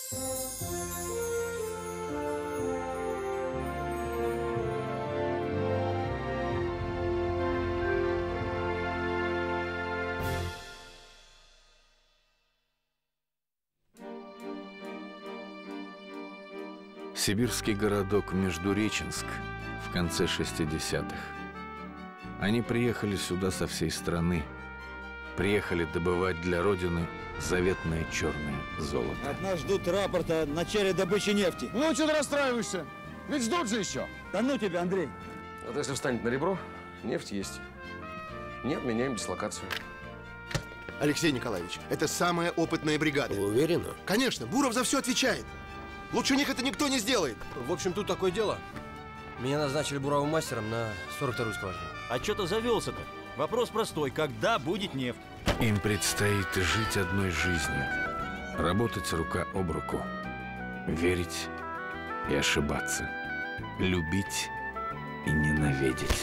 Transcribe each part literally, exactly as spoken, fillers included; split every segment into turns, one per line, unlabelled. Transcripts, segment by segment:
Сибирский городок Междуреченск в конце шестидесятых. Они приехали сюда со всей страны. Приехали добывать для Родины заветное черное золото.
От нас ждут рапорта о начале добычи нефти.
Ну, что ты расстраиваешься? Ведь ждут же еще.
Да ну тебя, Андрей.
Вот если встанет на ребро, нефть есть. Нет, меняем дислокацию.
Алексей Николаевич, это самая опытная бригада.
Вы уверены?
Конечно, Буров за все отвечает. Лучше них это никто не сделает.
В общем, тут такое дело. Меня назначили буровым мастером на сорок вторую скважину.
А что ты завелся-то? Вопрос простой. Когда будет нефть?
Им предстоит жить одной жизнью. Работать рука об руку. Верить и ошибаться. Любить и ненавидеть.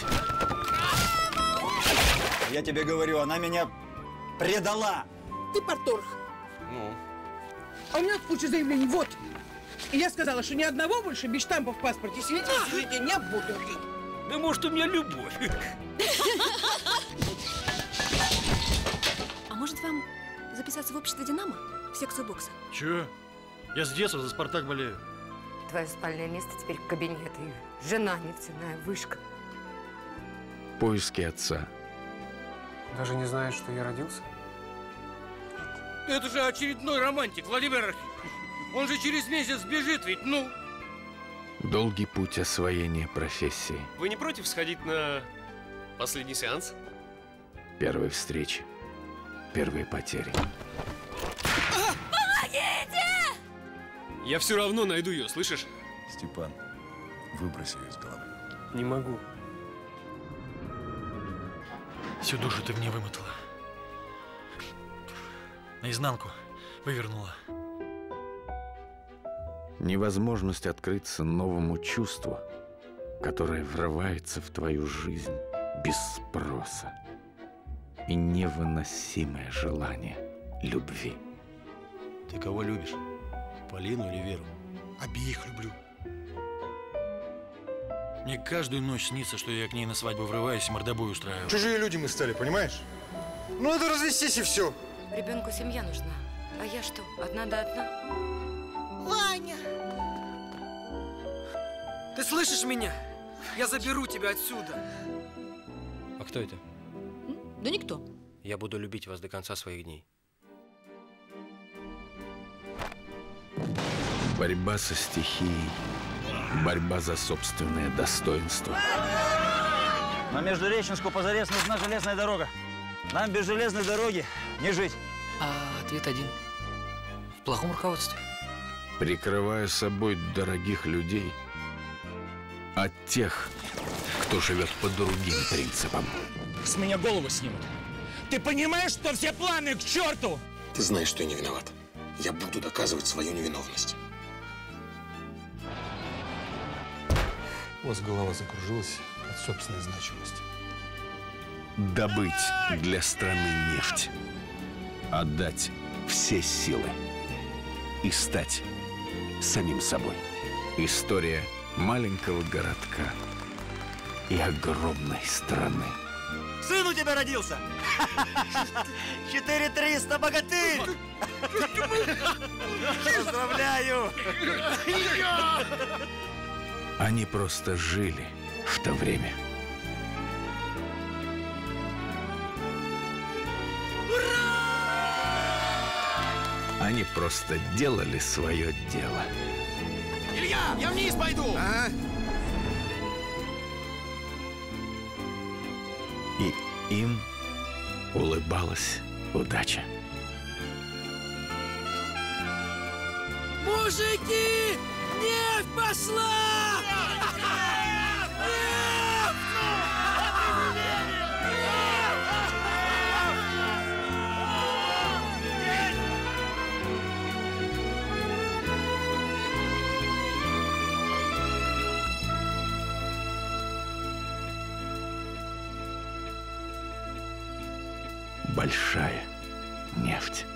Я тебе говорю, она меня предала.
Ты парторг.
Ну?
А у меня куча заявлений. Вот. И я сказала, что ни одного больше без штампа в паспорте свидетельствовать я не буду.
Да может, у меня любовь.
А может вам записаться в общество «Динамо»? В секцию бокса?
Чё? Я с детства за «Спартак» болею.
Твое спальное место теперь кабинет и жена нефтяная вышка.
Поиски отца.
Даже не знаешь, что я родился?
Это же очередной романтик, Владимир Архипович. Он же через месяц сбежит ведь, ну.
Долгий путь освоения профессии.
Вы не против сходить на последний сеанс?
Первые встречи. Первые потери.
Помогите!
Я все равно найду ее, слышишь?
Степан, выбрось ее из головы.
Не могу.
Всю душу ты мне вымотала. Наизнанку вывернула.
Невозможность открыться новому чувству, которое врывается в твою жизнь без спроса. И невыносимое желание любви.
Ты кого любишь? Полину или Веру?
Обеих люблю.
Мне каждую ночь снится, что я к ней на свадьбу врываюсь и мордобой устраиваю.
Чужие люди мы стали, понимаешь? Ну, надо развестись и все.
Ребенку семья нужна. А я что, одна да одна?
Ваня!
Ты слышишь меня? Я заберу тебя отсюда.
А кто это?
Да никто.
Я буду любить вас до конца своих дней.
Борьба со стихией. Борьба за собственное достоинство.
На Междуреченску позарез нужна железная дорога. Нам без железной дороги не жить.
А ответ один. В плохом руководстве.
Прикрывая собой дорогих людей от тех, кто живет по другим принципам.
С меня голову снимут. Ты понимаешь, что все планы к черту?
Ты знаешь, что я не виноват. Я буду доказывать свою невиновность.
У вас голова закружилась от собственной значимости.
Добыть для страны нефть. Отдать все силы. И стать самим собой. История маленького городка и огромной страны.
Сын у тебя родился! четыре триста, богатырь! Поздравляю!
Они просто жили в то время. Они просто делали свое дело.
Илья, я вниз пойду!
А?
И им улыбалась удача.
Мужики! Нефть пошла!
Большая нефть.